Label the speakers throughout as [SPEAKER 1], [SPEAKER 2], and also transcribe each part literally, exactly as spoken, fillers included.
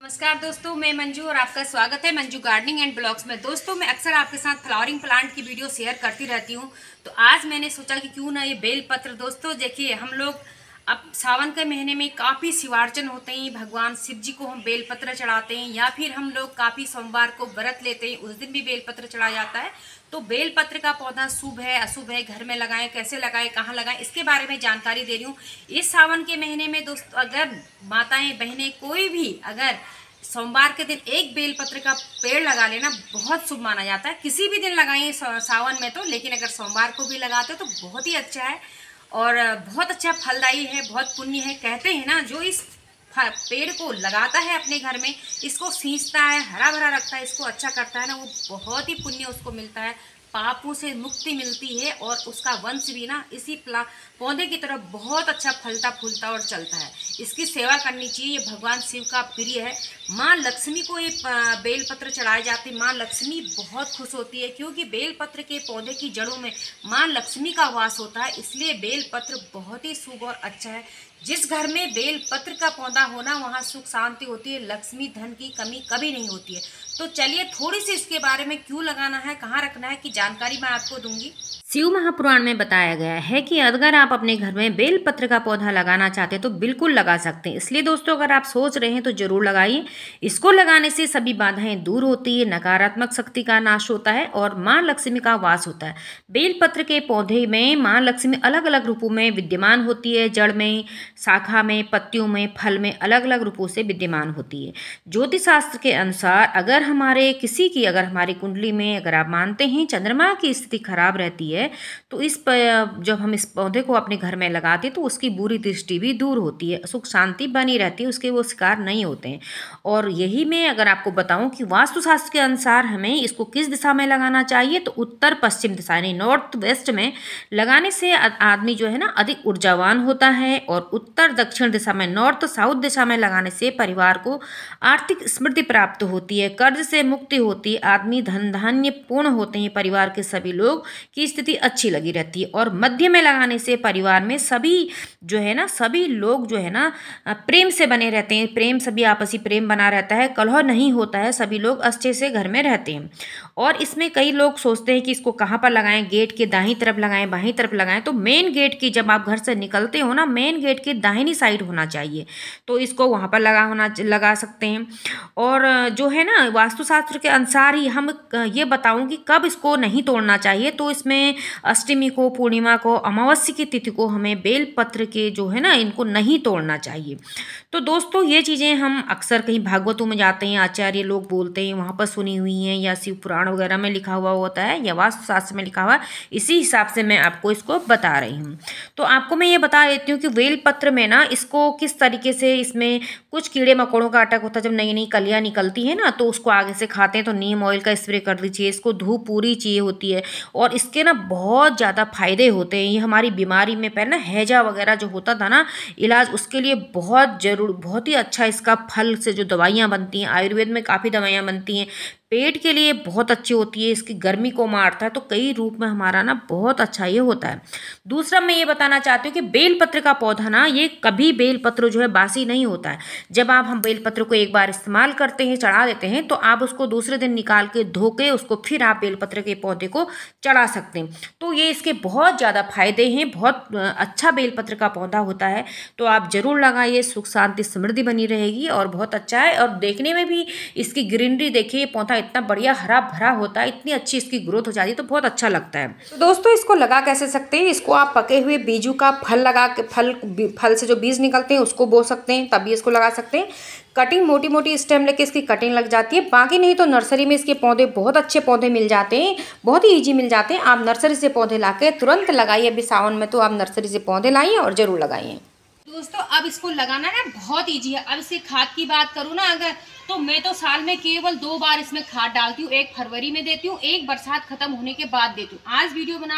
[SPEAKER 1] नमस्कार दोस्तों, मैं मंजू और आपका स्वागत है मंजू गार्डनिंग एंड ब्लॉग्स में। दोस्तों, मैं अक्सर आपके साथ फ्लावरिंग प्लांट की वीडियो शेयर करती रहती हूं, तो आज मैंने सोचा कि क्यों ना ये बेलपत्र। दोस्तों देखिए, हम लोग अब सावन के महीने में काफ़ी शिवार्चन होते हैं, भगवान शिव जी को हम बेलपत्र चढ़ाते हैं, या फिर हम लोग काफ़ी सोमवार को व्रत लेते हैं, उस दिन भी बेलपत्र चढ़ा जाता है। तो बेलपत्र का पौधा शुभ है अशुभ है, घर में लगाएं, कैसे लगाएं, कहाँ लगाएं, इसके बारे में जानकारी दे रही हूँ। इस सावन के महीने में दोस्तों, अगर माताएं बहनें कोई भी अगर सोमवार के दिन एक बेलपत्र का पेड़ लगा लेना, बहुत शुभ माना जाता है। किसी भी दिन लगाइए सावन में तो, लेकिन अगर सोमवार को भी लगाते हो तो बहुत ही अच्छा है और बहुत अच्छा फलदायी है, बहुत पुण्य है। कहते हैं ना, जो इस पेड़ को लगाता है अपने घर में, इसको सींचता है, हरा भरा रखता है, इसको अच्छा करता है ना, वो बहुत ही पुण्य उसको मिलता है, पापों से मुक्ति मिलती है और उसका वंश भी ना इसी पौधे की तरफ बहुत अच्छा फलता फूलता और चलता है। इसकी सेवा करनी चाहिए, ये भगवान शिव का प्रिय है। माँ लक्ष्मी को ये बेलपत्र चढ़ाए जाते हैं, माँ लक्ष्मी बहुत खुश होती है, क्योंकि बेलपत्र के पौधे की जड़ों में माँ लक्ष्मी का वास होता है, इसलिए बेलपत्र बहुत ही शुभ और अच्छा है। जिस घर में बेलपत्र का पौधा होना, वहाँ सुख शांति होती है, लक्ष्मी धन की कमी कभी नहीं होती है। तो चलिए थोड़ी सी इसके बारे में, क्यों लगाना है, कहाँ रखना है, की जानकारी मैं आपको दूंगी। शिव महापुराण में बताया गया है कि अगर आप अपने घर में बेलपत्र का पौधा लगाना चाहते हैं तो बिल्कुल लगा सकते हैं। इसलिए दोस्तों, अगर आप सोच रहे हैं तो जरूर लगाइए। इसको लगाने से सभी बाधाएं दूर होती है, नकारात्मक शक्ति का नाश होता है और माँ लक्ष्मी का वास होता है। बेलपत्र के पौधे में माँ लक्ष्मी अलग अलग रूपों में विद्यमान होती है, जड़ में, शाखा में, पत्तियों में, फल में अलग अलग रूपों से विद्यमान होती है। ज्योतिष शास्त्र के अनुसार अगर हमारे किसी की अगर हमारी कुंडली में अगर आप मानते हैं चंद्रमा की स्थिति खराब रहती है, तो इस जब हम इस पौधे को अपने घर में लगाते हैं तो उसकी बुरी दृष्टि भी दूर होती है, सुख शांति बनी रहती है, उसके वो शिकार नहीं होते हैं। और यही मैं अगर आपको बताऊं कि वास्तुशास्त्र के अनुसार हमें इसको किस दिशा में लगाना चाहिए, तो उत्तर पश्चिम दिशा यानी नॉर्थ वेस्ट में लगाने से आदमी जो है ना अधिक ऊर्जावान होता है, और उत्तर दक्षिण दिशा में नॉर्थ साउथ दिशा में लगाने से परिवार को आर्थिक समृद्धि प्राप्त होती है, कर्ज से मुक्ति होती है, आदमी धन धान्य पूर्ण होते हैं, परिवार के सभी लोग की स्थिति अच्छी लगी रहती है। और मध्य में लगाने से परिवार में सभी जो है ना सभी लोग जो है ना प्रेम से बने रहते हैं, प्रेम सभी आपसी प्रेम बना रहता है, कलह नहीं होता है, सभी लोग अच्छे से घर में रहते हैं। और इसमें कई लोग सोचते हैं कि इसको कहाँ पर लगाएं, गेट के दाहिनी तरफ लगाएं, बाहीं तरफ लगाएं, तो मेन गेट की जब आप घर से निकलते हो ना, मेन गेट के दाहिनी साइड होना चाहिए, तो इसको वहाँ पर लगा होना लगा सकते हैं। और जो है ना वास्तुशास्त्र के अनुसार ही हम ये बताऊँ कि कब इसको नहीं तोड़ना चाहिए, तो इसमें अष्टमी को, पूर्णिमा को, अमावस्या की तिथि को हमें बेलपत्र के जो है ना इनको नहीं तोड़ना चाहिए। तो दोस्तों, ये चीज़ें हम अक्सर कहीं भागवतों में जाते हैं, आचार्य लोग बोलते हैं, वहाँ पर सुनी हुई हैं, या शिव पुराण वगैरह में लिखा हुआ होता है, या वास्तुशास्त्र में लिखा हुआ, इसी हिसाब से मैं आपको इसको बता रही हूँ। तो आपको मैं ये बता देती हूँ कि बेलपत्र में ना इसको किस तरीके से, इसमें कुछ कीड़े मकोड़ों का अटैक होता है, जब नई नई कलियाँ निकलती है ना, तो उसको आगे से खाते हैं, तो नीम ऑयल का स्प्रे कर दीजिए, इसको धूप पूरी चाहिए होती है, और इसके ना बहुत ज़्यादा फायदे होते हैं। ये हमारी बीमारी में पहले ना हैजा वगैरह जो होता था ना इलाज, उसके लिए बहुत जरूर बहुत ही अच्छा, इसका फल से जो दवाइयाँ बनती हैं, आयुर्वेद में काफ़ी दवाइयाँ बनती हैं, पेट के लिए बहुत अच्छी होती है, इसकी गर्मी को मारता है, तो कई रूप में हमारा ना बहुत अच्छा ये होता है। दूसरा मैं ये बताना चाहती हूँ कि बेलपत्र का पौधा ना, ये कभी बेलपत्र जो है बासी नहीं होता है। जब आप हम बेलपत्र को एक बार इस्तेमाल करते हैं, चढ़ा देते हैं, तो आप उसको दूसरे दिन निकाल के धो के उसको फिर आप बेलपत्र के पौधे को चढ़ा सकते हैं। तो ये इसके बहुत ज़्यादा फायदे हैं, बहुत अच्छा बेलपत्र का पौधा होता है, तो आप जरूर लगाइए, सुख शांति समृद्धि बनी रहेगी और बहुत अच्छा है। और देखने में भी इसकी ग्रीनरी देखिए, पौधा इतना बढ़िया हरा भरा होता है, इतनी अच्छी इसकी ग्रोथ हो जाती है, तो बहुत अच्छा लगता है। तो दोस्तों, इसको लगा कैसे सकते हैं, इसको आप पके हुए बीजू का फल लगा के, फल फल से जो बीज निकलते हैं उसको बो सकते हैं, तभी इसको लगा सकते हैं। कटिंग मोटी मोटी स्टेम लेके इसकी कटिंग लग जाती है, बाकी नहीं तो नर्सरी में इसके पौधे, बहुत अच्छे पौधे मिल जाते हैं, बहुत ही ईजी मिल जाते हैं। आप नर्सरी से पौधे लाके तुरंत लगाइए, अभी सावन में तो आप नर्सरी से पौधे लाइए और जरूर लगाइए। दोस्तों, अब इसको लगाना ना बहुत ईजी है। अब इसके खाद की बात करूँ ना अगर, तो मैं तो साल में केवल दो बार इसमें खाद डालती हूँ, एक फरवरी में देती हूँ, एक बरसात खत्म होने के बाद देती हूँ। आज वीडियो बना रही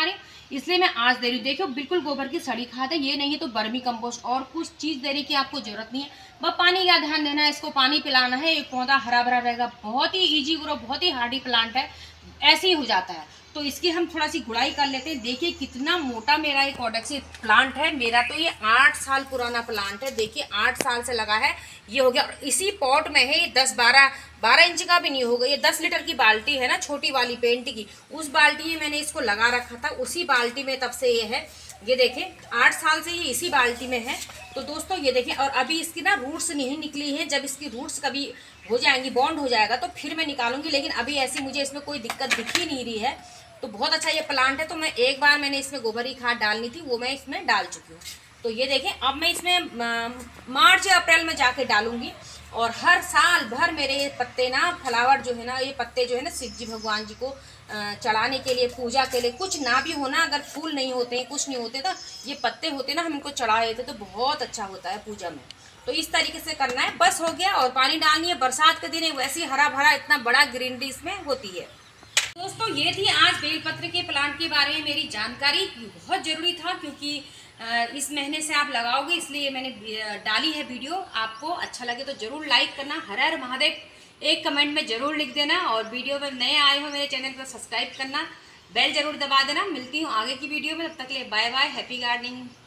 [SPEAKER 1] इसलिए मैं आज दे रही हूँ। देखो बिल्कुल गोबर की सड़ी खाद है, ये नहीं है तो वर्मी कंपोस्ट और कुछ चीज़ देने की आपको जरूरत नहीं है। बस पानी का ध्यान देना है, इसको पानी पिलाना है, ये पौधा हरा भरा रहेगा। बहुत ही इजी ग्रो, बहुत ही हार्डी प्लांट है, ऐसे ही हो जाता है। तो इसकी हम थोड़ा सी गुड़ाई कर लेते हैं। देखिए कितना मोटा मेरा एक ओडेक्सी प्लांट है। मेरा तो ये आठ साल पुराना प्लांट है। देखिए आठ साल से लगा है, ये हो गया। और इसी पॉट में है, ये दस बारह बारह इंच का भी नहीं होगा। ये दस लीटर की बाल्टी है ना, छोटी वाली पेंट की, उस बाल्टी में मैंने इसको लगा रखा था। उसी बाल्टी में तब से ये है। ये देखें आठ साल से ये इसी बाल्टी में है। तो दोस्तों ये देखें, और अभी इसकी ना रूट्स नहीं निकली हैं। जब इसकी रूट्स कभी हो जाएंगी, बॉन्ड हो जाएगा, तो फिर मैं निकालूंगी। लेकिन अभी ऐसी मुझे इसमें कोई दिक्कत दिख ही नहीं रही है। तो बहुत अच्छा ये प्लांट है। तो मैं एक बार मैंने इसमें गोबरी खाद डालनी थी, वो मैं इसमें डाल चुकी हूँ। तो ये देखें, अब मैं इसमें मार्च या अप्रैल में जाके डालूंगी। और हर साल भर मेरे ये पत्ते ना, फ्लावर जो है ना, ये पत्ते जो है ना, शिव जी भगवान जी को चढ़ाने के लिए, पूजा के लिए, कुछ ना भी होना, अगर फूल नहीं होते हैं, कुछ नहीं होते, तो ये पत्ते होते ना, हम इनको चढ़ा देते तो बहुत अच्छा होता है पूजा में। तो इस तरीके से करना है, बस हो गया। और पानी डालनी है, बरसात के दिन है, वैसे ही हरा भरा इतना बड़ा ग्रीनरी इसमें होती है। दोस्तों ये थी आज बेलपत्र के प्लांट के बारे में मेरी जानकारी। बहुत ज़रूरी था क्योंकि इस महीने से आप लगाओगे, इसलिए मैंने डाली है वीडियो। आपको अच्छा लगे तो ज़रूर लाइक करना। हर हर महादेव एक कमेंट में ज़रूर लिख देना। और वीडियो में नए आए हो मेरे चैनल पर सब्सक्राइब करना, बेल ज़रूर दबा देना। मिलती हूँ आगे की वीडियो में, तब तक के लिए बाय बाय, हैप्पी गार्डनिंग।